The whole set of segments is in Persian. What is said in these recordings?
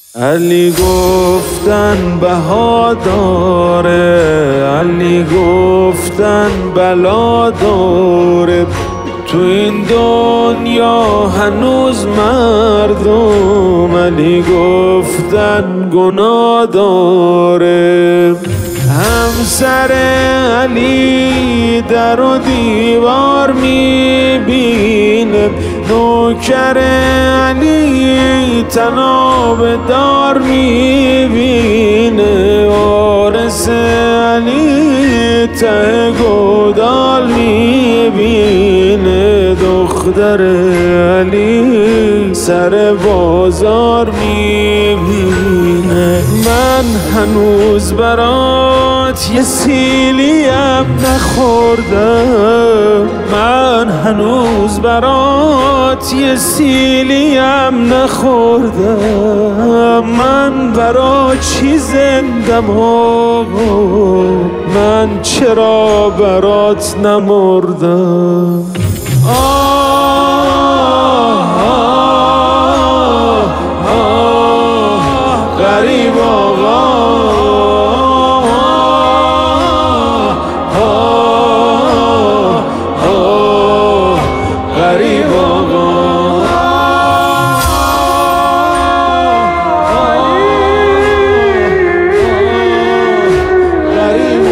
علی گفتن بها داره، علی گفتن بلا داره، تو این دنیا هنوز مردم علی گفتن گناه داره. همسر علی در و دیوار میبینه، نوکر علی تناب دار میبینه، وارث علی ته گودال میبینه، دختر علی سر بازار میبینه. من هنوز برات یه سیلیم نخوردم، من هنوز برات یه سیلیم نخوردم، من برات چی زندم آقا، من چرا برات نمردم. غریب آقا، غریب آقا، غریب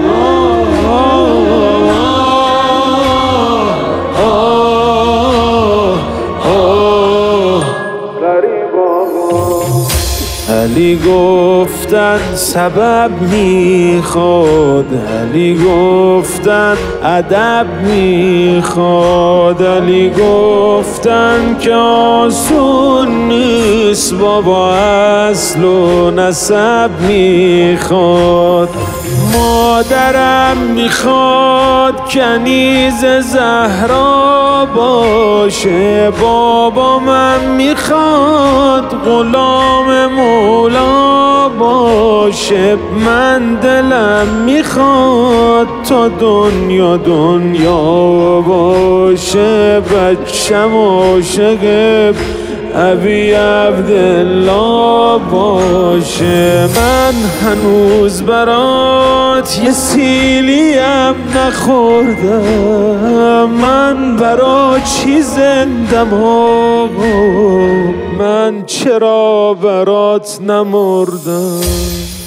آقا. علی گفتن سبب میخواد، علی گفتن ادب میخواد، علی گفتن که آسون نیست بابا، اصل و نسب میخواد. مادرم میخواد کنیز زهرا باشه، بابا من میخواد غلام مولا باشه، من دلم میخواد تا دنیا دنیا باشه، بچم عاشق ابی عبدالله باشه. من هنوز برات یه سیلیم نخوردم، من برات چی زندم آقا، من چرا برات نمردم.